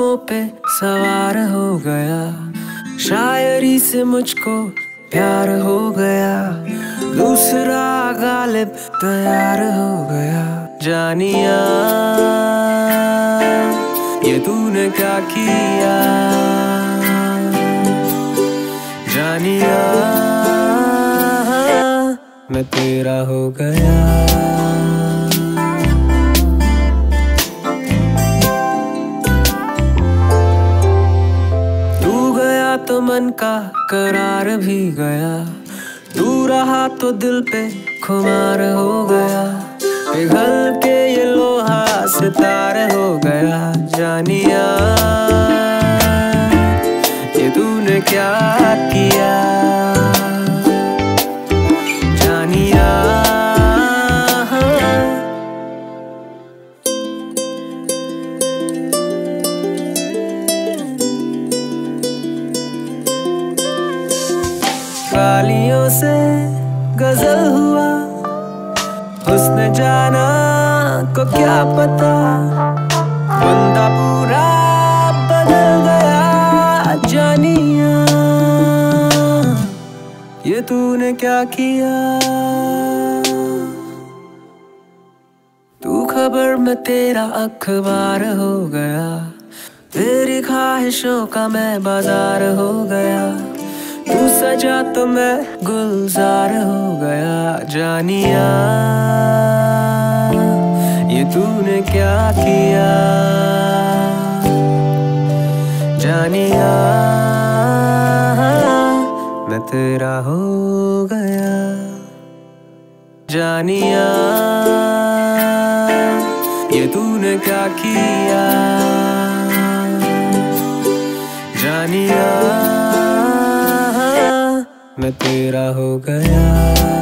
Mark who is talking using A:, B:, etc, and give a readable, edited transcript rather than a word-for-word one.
A: जुल्फों पे सवार हो गया, शायरी से मुझको प्यार हो गया, दूसरा गालिब तैयार हो गया। जानिया ये तूने क्या किया, जानिया मैं तेरा हो गया। तू गया तो मन का करार भी गया, तू रहा तो दिल पे खुमार हो गया, पिघल के ये लोहा सितार हो गया। जानिया ये तूने क्या किया, जानिया गालियों से गजल हुआ, उसने जाना को क्या पता, बंदा पूरा बदल गया। जानिया ये तूने क्या किया, तू खबर में तेरा अखबार हो गया, तेरी ख्वाहिशों का मैं बाजार हो गया, तू सजा तो मैं गुलजार हो गया। जानिया ये तूने क्या किया, जानिया मैं तेरा हो गया। जानिया ये तूने क्या किया, जानिया मैं तेरा हो गया।